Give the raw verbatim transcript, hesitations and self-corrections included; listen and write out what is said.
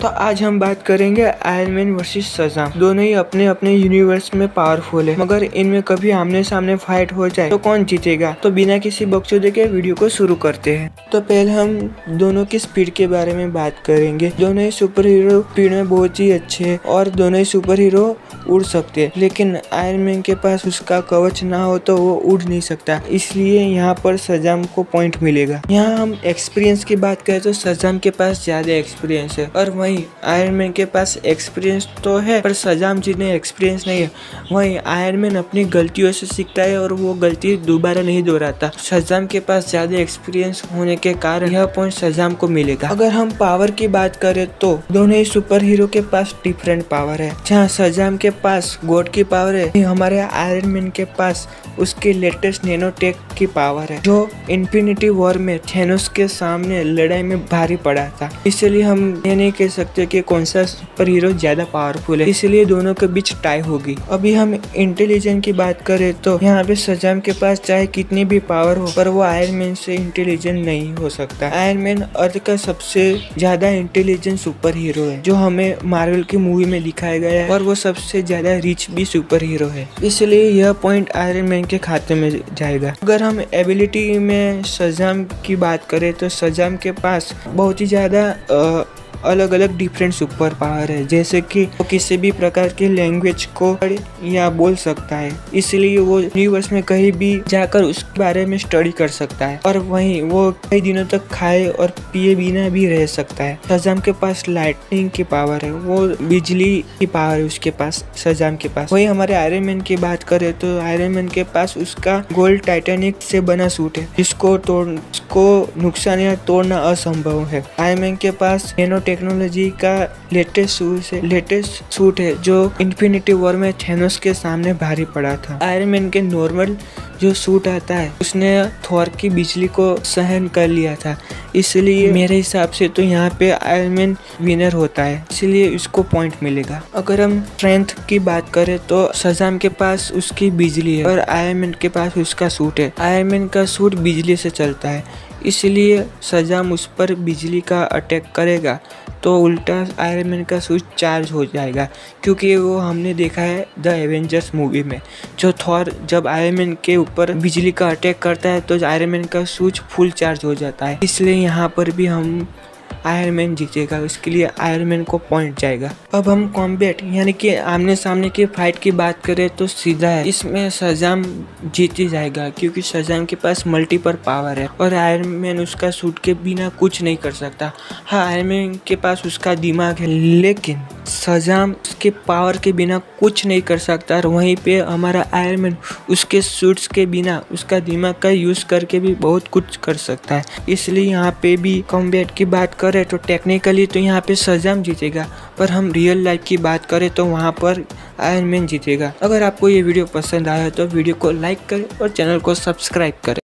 तो आज हम बात करेंगे आयरन मैन वर्सेस शज़ाम। दोनों ही अपने अपने यूनिवर्स में पावरफुल है, मगर इनमें कभी आमने सामने फाइट हो जाए तो कौन जीतेगा। तो बिना किसी बकचोदे के वीडियो को शुरू करते हैं। तो पहले हम दोनों की स्पीड के बारे में बात करेंगे। दोनों ही सुपर हीरो स्पीड में बहुत ही अच्छे हैं और दोनों ही सुपर हीरो उड़ सकते हैं, लेकिन आयरन मैन के पास उसका कवच ना हो तो वो उड़ नहीं सकता, इसलिए यहाँ पर शज़ाम को पॉइंट मिलेगा। यहाँ हम एक्सपीरियंस की बात करें तो शज़ाम के पास ज्यादा एक्सपीरियंस है और वहीं आयरन मैन के पास एक्सपीरियंस तो है पर शज़ाम जितने एक्सपीरियंस नहीं है। वहीं आयरन मैन अपनी गलतियों से सीखता है और वो गलती दोबारा नहीं दोहराता। शज़ाम के पास ज्यादा एक्सपीरियंस होने के कारण यह पॉइंट शज़ाम को मिलेगा। अगर हम पावर की बात करें तो दोनों ही सुपर हीरो के पास डिफरेंट पावर है। जहाँ शज़ाम के पास गॉड की पावर है, हमारे आयरन मैन के पास उसकी लेटेस्ट नैनोटेक की पावर है, जो इन्फिनिटी वॉर में थैनोस के सामने लड़ाई में भारी पड़ा था। इसलिए हम ये नहीं कह सकते कि कौन सा सुपर हीरो ज्यादा पावरफुल है, इसलिए दोनों के बीच टाई होगी। अभी हम इंटेलिजेंस की बात करें तो यहाँ पे शज़ाम के पास चाहे कितनी भी पावर हो पर वो आयरन मैन से इंटेलिजेंट नहीं हो सकता। आयरन मैन अर्थ का सबसे ज्यादा इंटेलिजेंट सुपर हीरो है, जो हमें मार्वल की मूवी में दिखाया गया है, और वो सबसे ज्यादा रिच भी सुपर हीरो है, इसलिए यह पॉइंट आयरन मैन के खाते में जाएगा। अगर हम एबिलिटी में शज़ाम की बात करें तो शज़ाम के पास बहुत ही ज्यादा अलग अलग डिफरेंट सुपर पावर है, जैसे कि वो किसी भी प्रकार की लैंग्वेज को या बोल सकता है, इसलिए वो यूनिवर्स में कहीं भी जाकर उसके बारे में स्टडी कर सकता है, और वहीं वो कई दिनों तक खाए और पिए बिना भी रह सकता है। शज़ाम के पास लाइटनिंग की पावर है, वो बिजली की पावर है उसके पास शज़ाम के पास। वहीं हमारे आयरन मैन की बात करें तो आयरन मैन के पास उसका गोल्ड टाइटेनिक से बना सूट है, जिसको तोड़ को नुकसान या तोड़ना असंभव है। आयरन मैन के पास नैनो टेक्नोलॉजी का लेटेस्ट सूट है लेटेस्ट सूट है जो इन्फिनिटी वॉर में थैनोस के सामने भारी पड़ा था। आयरन मैन के नॉर्मल जो सूट आता है उसने थॉर की बिजली को सहन कर लिया था, इसलिए मेरे हिसाब से तो यहाँ पे आयरन मैन विनर होता है, इसलिए इसको पॉइंट मिलेगा। अगर हम स्ट्रेंथ की बात करें तो शज़ाम के पास उसकी बिजली है और आयरन मैन के पास उसका सूट है। आयरन मैन का सूट बिजली से चलता है, इसलिए शज़ाम उस पर बिजली का अटैक करेगा तो उल्टा आयरन मैन का सूट चार्ज हो जाएगा, क्योंकि वो हमने देखा है द एवेंजर्स मूवी में, जो थॉर जब आयरन मैन के ऊपर बिजली का अटैक करता है तो आयरन मैन का सूट फुल चार्ज हो जाता है। इसलिए यहाँ पर भी हम आयरन मैन जीतेगा, इसके लिए आयरन मैन को पॉइंट जाएगा। अब हम कॉम्बैट यानी कि आमने सामने की फाइट की बात करें तो सीधा है, इसमें शज़ाम जीत ही जाएगा, क्योंकि शज़ाम के पास मल्टीपल पावर है और आयरन मैन उसका सूट के बिना कुछ नहीं कर सकता। हाँ, आयरन मैन के पास उसका दिमाग है, लेकिन शज़ाम उसके पावर के बिना कुछ नहीं कर सकता, और वहीं पे हमारा आयरन मैन उसके सूट्स के बिना उसका दिमाग का यूज करके भी बहुत कुछ कर सकता है। इसलिए यहाँ पे भी कॉम्बैट की बात करें तो टेक्निकली तो यहाँ पे शज़ाम जीतेगा, पर हम रियल लाइफ की बात करें तो वहाँ पर आयरन मैन जीतेगा। अगर आपको ये वीडियो पसंद आया तो वीडियो को लाइक करें और चैनल को सब्सक्राइब करें।